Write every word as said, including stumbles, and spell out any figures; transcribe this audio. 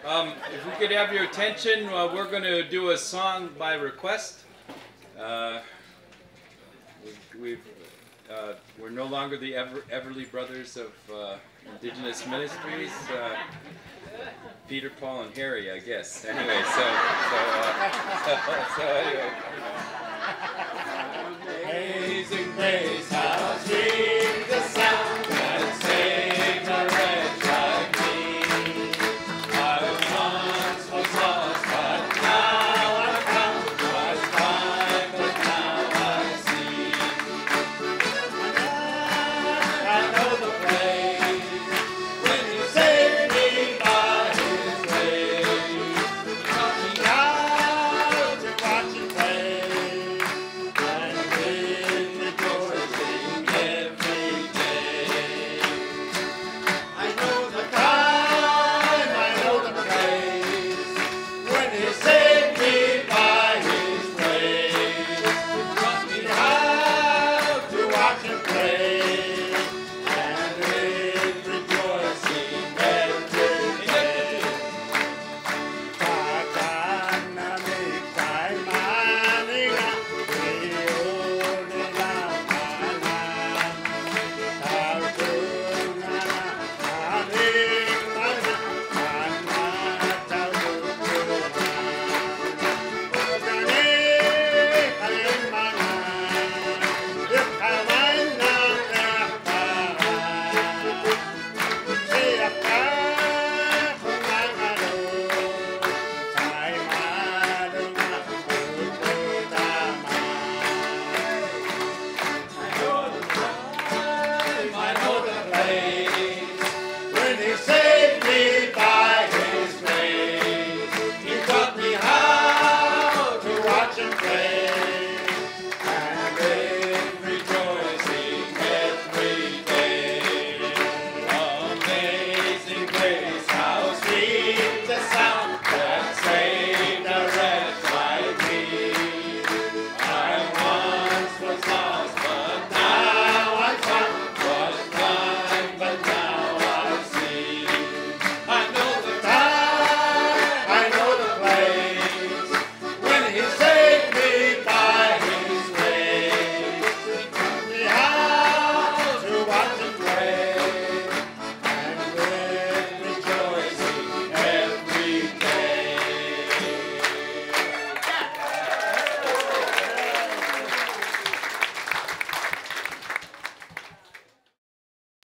Um, if we could have your attention, uh, we're going to do a song by request. Uh, we've, we've, uh, we're no longer the Ever Everly Brothers of uh, Indigenous Ministries. Uh, Peter, Paul, and Harry, I guess. Anyway, so so, uh, so, so anyway. Amazing grace, how